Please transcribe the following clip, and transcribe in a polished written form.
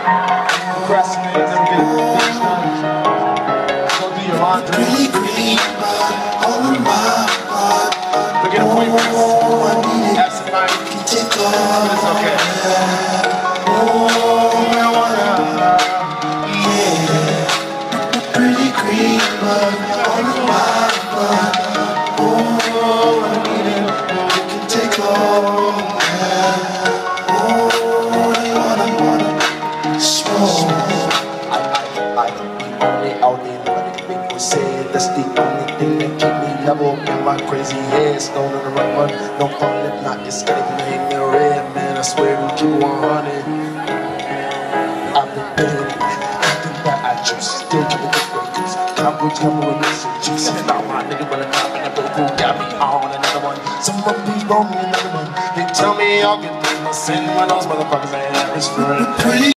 Procrastinating, never get things done. Go do your laundry. Look at appointments. Have somebody. But it's okay. Pretty green bug on the bug. Oh, I need it. You can take all. Oh, you wanna smoke. I be on it all day, nobody can make me say it. That's the only thing that keep me level in my crazy head. Stone on the run, no fun if not. It's gonna be hitting me red, man. I swear we keep 100. I've been dead. Everything that I choose, still keep it good. Cowboys coming with this juice. Now my nigga running out and I go who got me on another one. Some of these roll me another one. They tell me I'll get this, my sin when those motherfuckers ain't average for it.